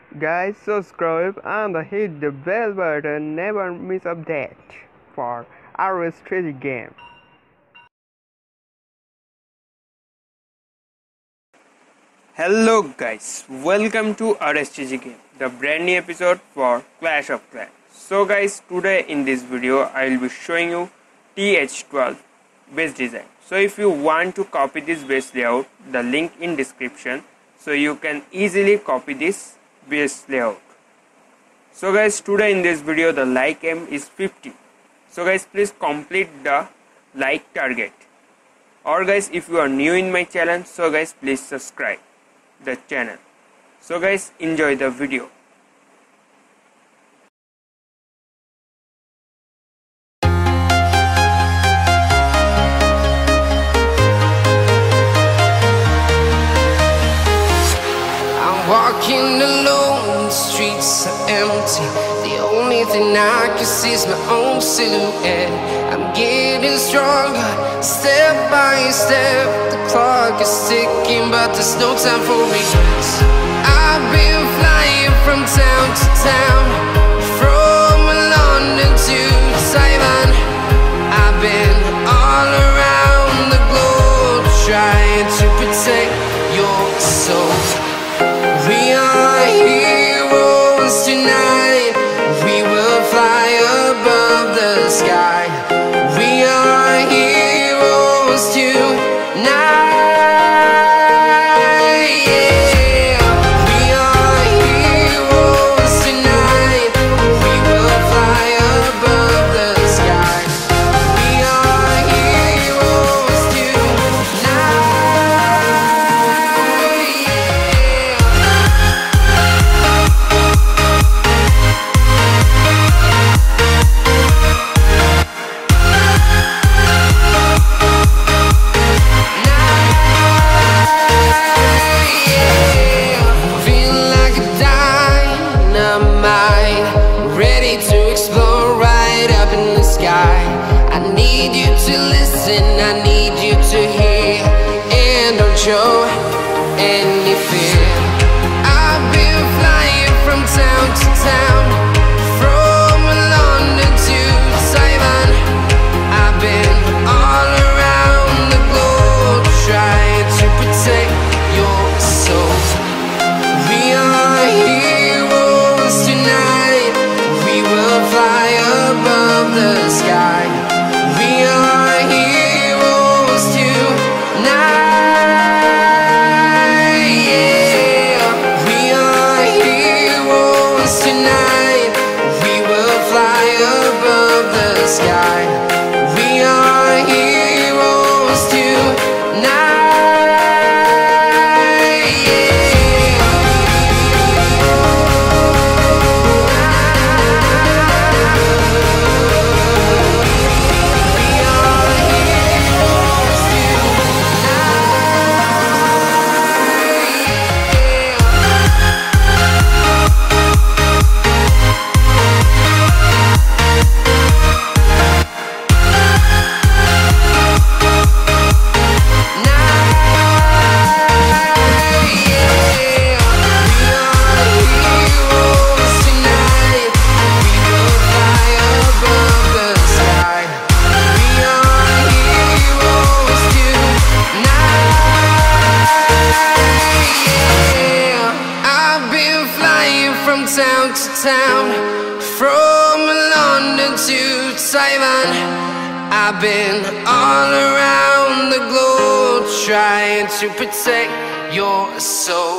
Guys, subscribe and hit the bell button. Never miss update for our strategy game. Hello guys, welcome to RSTG game, the brand new episode for Clash of Clans. So guys, today in this video I will be showing you TH12 base design. So if you want to copy this base layout, the link in description, so you can easily copy this base layout. So guys, today in this video the like aim is 50. So guys, please complete the like target. Or guys, if you are new in my channel, so guys, please subscribe the channel. So guys, enjoy the video. I'm walking alone, the streets are empty. The only thing I can see is my own silhouette. I'm getting stronger, step by step. The clock is ticking, but there's no time for regrets. I've been flying from town to town, from London to Taiwan. I've been all around the globe, trying to protect your soul. We are heroes tonight. We will fly above the sky. We are heroes tonight. Yeah. We are heroes tonight. We will fly above the sky. We are heroes tonight. I need you to hear and don't show any fear. I've been flying from town to town, from London to Taiwan. I've been all around the globe, trying to protect your soul. We are heroes tonight. We will fly above the sky. We are heroes tonight. Yeah. We are heroes tonight. We will fly above the sky. We are heroes tonight. Town to town, from London to Taiwan. I've been all around the globe, trying to protect your soul.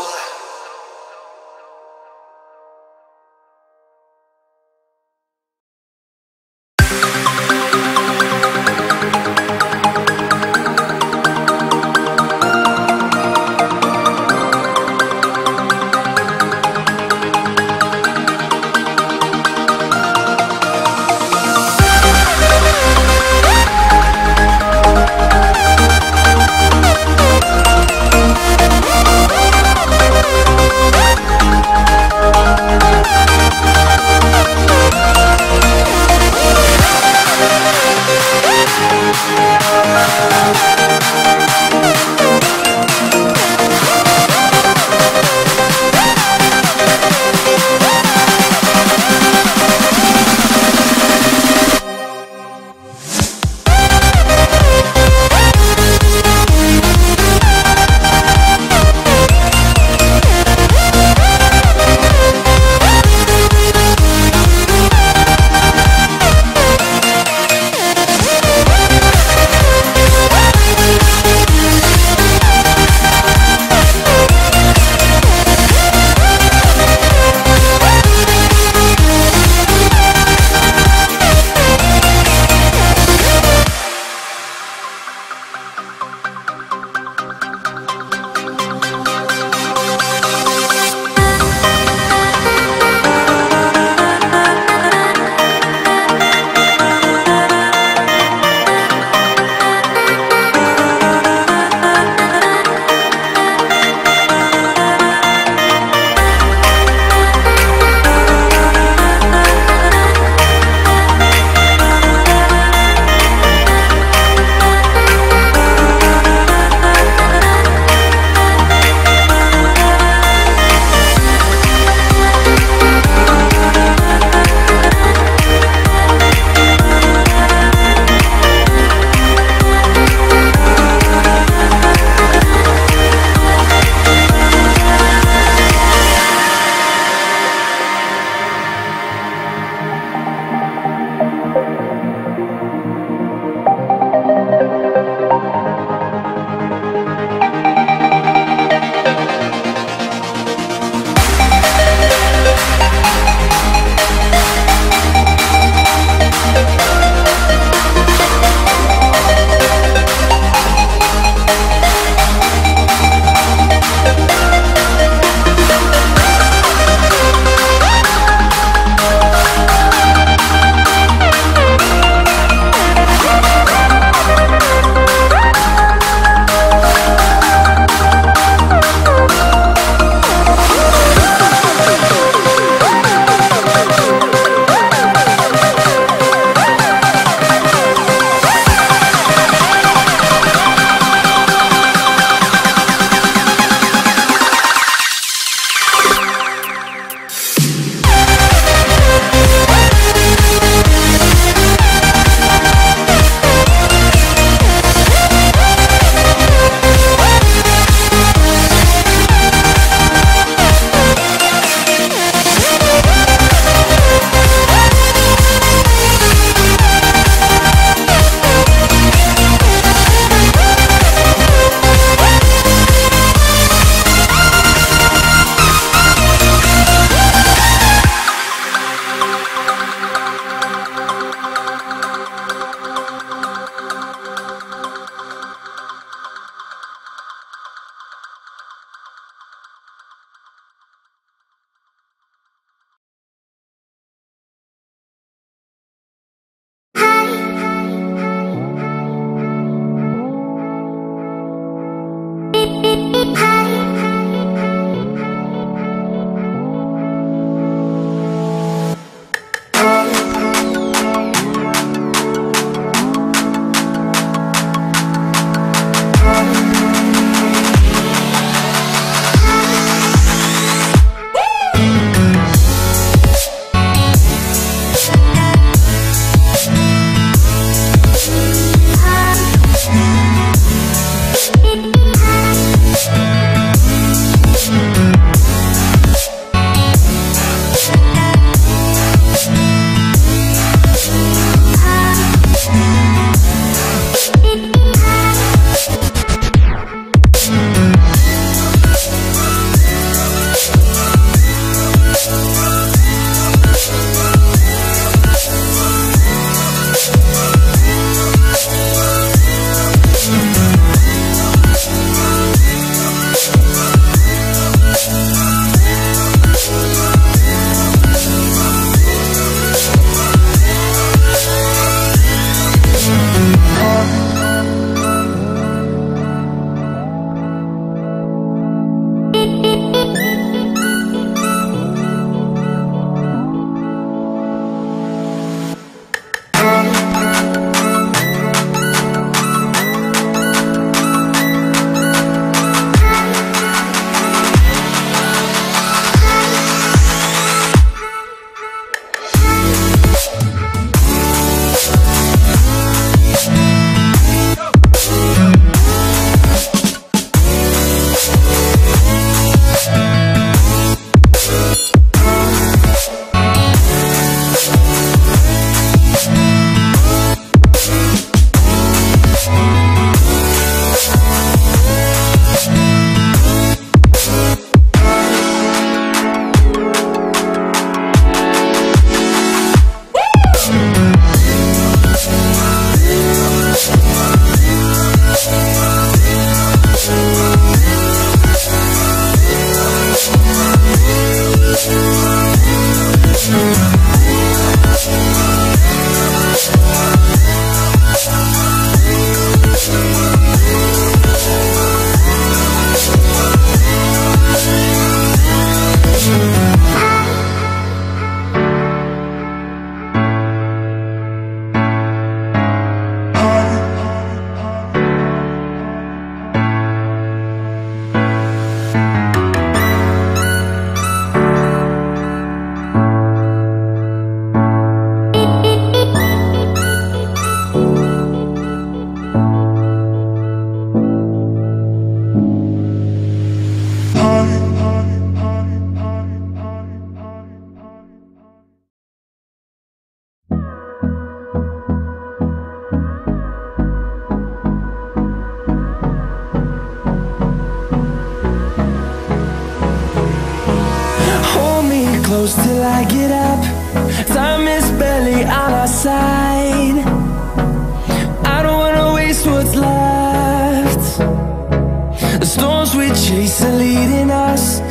close till I get up. Time is barely on our side. I don't wanna waste what's left. The storms we chase are leading us.